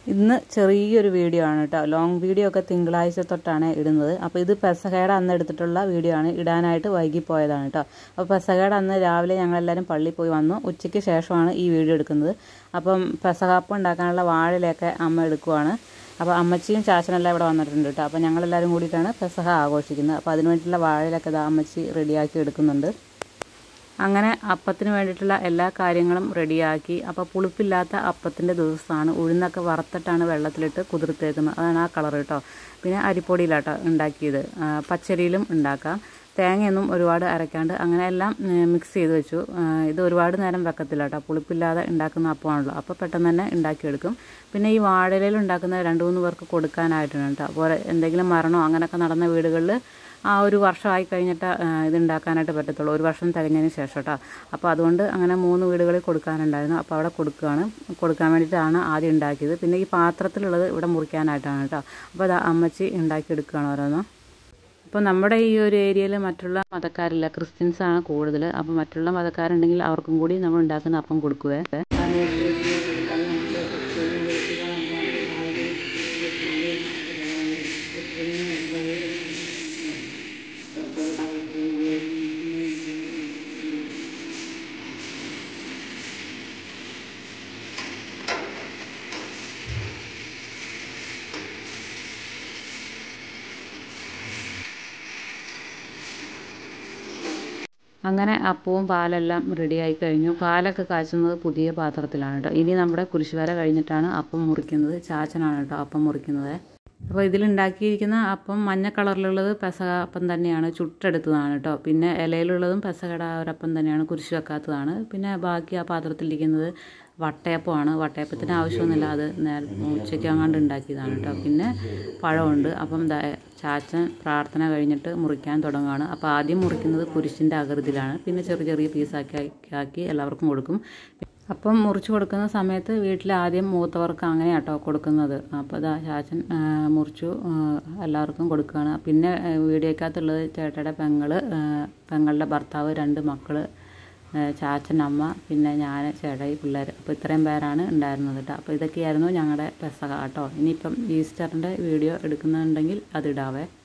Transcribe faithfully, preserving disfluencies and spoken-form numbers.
ഇന്ന് ചെറിയൊരു വീഡിയോ ആണ് കേട്ടോ. ലോങ് വീഡിയോ ഒക്കെ തിങ്കളാഴ്ച തൊട്ടാണ് ഇടുന്നത്. അപ്പോൾ ഇത് പെസഹയുടെ അന്ന് എടുത്തിട്ടുള്ള വീഡിയോ ആണ്. ഇടാനായിട്ട് വൈകിപ്പോയതാണ് കേട്ടോ. അപ്പോൾ പെസഹയുടെ അന്ന് രാവിലെ ഞങ്ങളെല്ലാവരും പള്ളിയിൽ പോയി വന്നു. ഉച്ചയ്ക്ക് ശേഷമാണ് ഈ വീഡിയോ എടുക്കുന്നത്. അപ്പം പെസഹാപ്പം ഉണ്ടാക്കാനുള്ള വാഴയിലൊക്കെ അമ്മ എടുക്കുവാണ്. അപ്പോൾ അമ്മച്ചിയും ചാച്ചനെല്ലാം ഇവിടെ വന്നിട്ടുണ്ട് കേട്ടോ. അപ്പോൾ ഞങ്ങളെല്ലാവരും കൂടിയിട്ടാണ് പെസഹ ആഘോഷിക്കുന്നത്. അപ്പോൾ അതിന് വേണ്ടിയിട്ടുള്ള വാഴയിലൊക്കെ ഇതാ അമ്മച്ചി റെഡിയാക്കി എടുക്കുന്നുണ്ട്. അങ്ങനെ അപ്പത്തിന് വേണ്ടിയിട്ടുള്ള എല്ലാ കാര്യങ്ങളും റെഡിയാക്കി. അപ്പോൾ പുളിപ്പില്ലാത്ത അപ്പത്തിൻ്റെ ദിവസമാണ്. ഉഴുന്നൊക്കെ വറുത്തിട്ടാണ് വെള്ളത്തിലിട്ട് കുതിർത്തേക്കുന്നത്. അതാണ് ആ കളർ കേട്ടോ. പിന്നെ അരിപ്പൊടിയിലാട്ടോ ഉണ്ടാക്കിയത്. പച്ചരിയിലും ഉണ്ടാക്കാം. തേങ്ങയൊന്നും ഒരുപാട് അരയ്ക്കാണ്ട് അങ്ങനെ എല്ലാം മിക്സ് ചെയ്ത് വെച്ചു. ഇത് ഒരുപാട് നേരം വെക്കത്തില്ല കേട്ടോ. പുളിപ്പില്ലാതെ ഉണ്ടാക്കുന്ന അപ്പമാണല്ലോ. അപ്പോൾ പെട്ടെന്ന് തന്നെ ഉണ്ടാക്കിയെടുക്കും. പിന്നെ ഈ വാഴയിലയിൽ ഉണ്ടാക്കുന്ന രണ്ട് മൂന്ന് പേർക്ക് കൊടുക്കാനായിട്ടാണ് കേട്ടോ. അപ്പോൾ എന്തെങ്കിലും മരണമോ അങ്ങനെയൊക്കെ നടന്ന വീടുകളിൽ ആ ഒരു വർഷമായി കഴിഞ്ഞിട്ട് ഇത് ഉണ്ടാക്കാനായിട്ട് പറ്റത്തുള്ളൂ. ഒരു വർഷം തികഞ്ഞതിന് ശേഷം കേട്ടോ. അപ്പോൾ അതുകൊണ്ട് അങ്ങനെ മൂന്ന് വീടുകളിൽ കൊടുക്കാനുണ്ടായിരുന്നു. അപ്പോൾ അവിടെ കൊടുക്കുകയാണ്. കൊടുക്കാൻ വേണ്ടിയിട്ടാണ് ആദ്യം ഉണ്ടാക്കിയത്. പിന്നെ ഈ പാത്രത്തിലുള്ളത് ഇവിടെ മുറിക്കാനായിട്ടാണ് കേട്ടോ. അപ്പോൾ അത് അമ്മച്ചി ഉണ്ടാക്കിയെടുക്കുകയാണ് ഓരോന്ന്. അപ്പോൾ നമ്മുടെ ഈ ഒരു ഏരിയയിൽ മറ്റുള്ള മതക്കാരില്ല, ക്രിസ്ത്യൻസാണ് കൂടുതൽ. അപ്പോൾ മറ്റുള്ള മതക്കാരുണ്ടെങ്കിൽ അവർക്കും കൂടി നമ്മൾ ഉണ്ടാക്കുന്ന അപ്പം കൊടുക്കുവേ. അങ്ങനെ അപ്പവും പാലെല്ലാം റെഡിയായി കഴിഞ്ഞു. പാലൊക്കെ കാച്ചുന്നത് പുതിയ പാത്രത്തിലാണ് കേട്ടോ. ഇനി നമ്മുടെ കുരിശുവര കഴിഞ്ഞിട്ടാണ് അപ്പം മുറിക്കുന്നത്. ചാച്ചനാണ് കേട്ടോ അപ്പം മുറിക്കുന്നത്. അപ്പോൾ ഇതിലുണ്ടാക്കിയിരിക്കുന്ന അപ്പം മഞ്ഞ കളറിലുള്ളത് പെസഹ അപ്പം തന്നെയാണ്, ചുട്ടെടുത്തതാണ് കേട്ടോ. പിന്നെ ഇലയിലുള്ളതും പെസഹയുടെ ആ ഒരപ്പം തന്നെയാണ്, കുരിശ് വെക്കാത്തതാണ്. പിന്നെ ബാക്കി ആ പാത്രത്തിലിരിക്കുന്നത് വട്ടയപ്പമാണ്. വട്ടയപ്പത്തിന് ആവശ്യമൊന്നുമില്ല, അത് നേരെ ഉച്ചയ്ക്ക് അങ്ങാണ്ട് ഉണ്ടാക്കിയതാണ് കേട്ടോ. പിന്നെ പഴമുണ്ട്. അപ്പം ചാച്ചൻ പ്രാർത്ഥന കഴിഞ്ഞിട്ട് മുറിക്കാൻ തുടങ്ങുകയാണ്. അപ്പോൾ ആദ്യം മുറിക്കുന്നത് കുരിശിൻ്റെ ആകൃതിയിലാണ്. പിന്നെ ചെറിയ ചെറിയ പീസാക്കി ആക്കി എല്ലാവർക്കും കൊടുക്കും. അപ്പം മുറിച്ച് കൊടുക്കുന്ന സമയത്ത് വീട്ടിൽ ആദ്യം മൂത്തവർക്ക് അങ്ങനെ കേട്ടോ കൊടുക്കുന്നത്. അപ്പോൾ അതാ ചാച്ചൻ മുറിച്ചു എല്ലാവർക്കും കൊടുക്കുകയാണ്. പിന്നെ വീഡിയോക്കകത്തുള്ളത് ചേട്ടയുടെ പെങ്ങൾ, പെങ്ങളുടെ ഭർത്താവ്, രണ്ട് മക്കൾ, ചാച്ചൻ, അമ്മ, പിന്നെ ഞാൻ, ചേട്ടായി, പിള്ളേർ. അപ്പോൾ ഇത്രയും പേരാണ് ഉണ്ടായിരുന്നത് കേട്ടോ. അപ്പോൾ ഇതൊക്കെയായിരുന്നു ഞങ്ങളുടെ പെസഹ കേട്ടോ. ഇനിയിപ്പം ഈസ്റ്ററിൻ്റെ വീഡിയോ എടുക്കുന്നുണ്ടെങ്കിൽ അതിടാവേ.